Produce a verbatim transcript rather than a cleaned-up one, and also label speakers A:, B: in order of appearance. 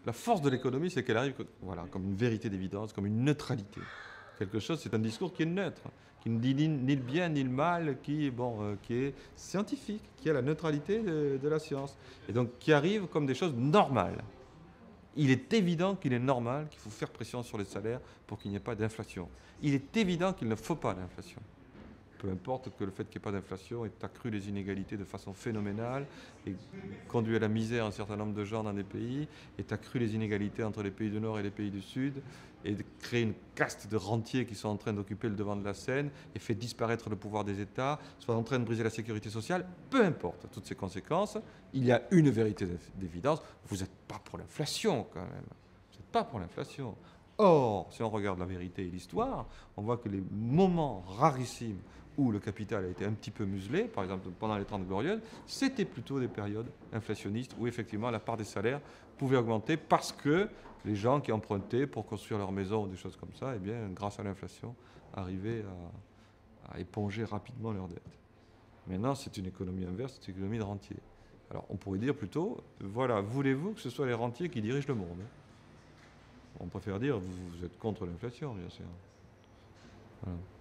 A: la force de l'économie, c'est qu'elle arrive voilà, comme une vérité d'évidence, comme une neutralité. Quelque chose, c'est un discours qui est neutre, qui ne dit ni, ni le bien ni le mal, qui, bon, euh, qui est scientifique, qui a la neutralité de, de la science. Et donc qui arrive comme des choses normales. Il est évident qu'il est normal qu'il faut faire pression sur les salaires pour qu'il n'y ait pas d'inflation. Il est évident qu'il ne faut pas d'inflation. Peu importe que le fait qu'il n'y ait pas d'inflation ait accru les inégalités de façon phénoménale et conduit à la misère un certain nombre de gens dans des pays, ait accru les inégalités entre les pays du Nord et les pays du Sud, et créé une caste de rentiers qui sont en train d'occuper le devant de la scène, et fait disparaître le pouvoir des États, soit en train de briser la sécurité sociale. Peu importe toutes ces conséquences, il y a une vérité d'évidence, vous n'êtes pas pour l'inflation quand même. Vous n'êtes pas pour l'inflation. Or, si on regarde la vérité et l'histoire, on voit que les moments rarissimes où le capital a été un petit peu muselé, par exemple pendant les Trente Glorieuses, c'était plutôt des périodes inflationnistes où effectivement la part des salaires pouvait augmenter parce que les gens qui empruntaient pour construire leur maison ou des choses comme ça, eh bien, grâce à l'inflation, arrivaient à, à éponger rapidement leurs dettes. Maintenant, c'est une économie inverse, c'est une économie de rentiers. Alors, on pourrait dire plutôt, voilà, voulez-vous que ce soit les rentiers qui dirigent le monde? On préfère dire, vous, vous êtes contre l'inflation, bien sûr. Voilà.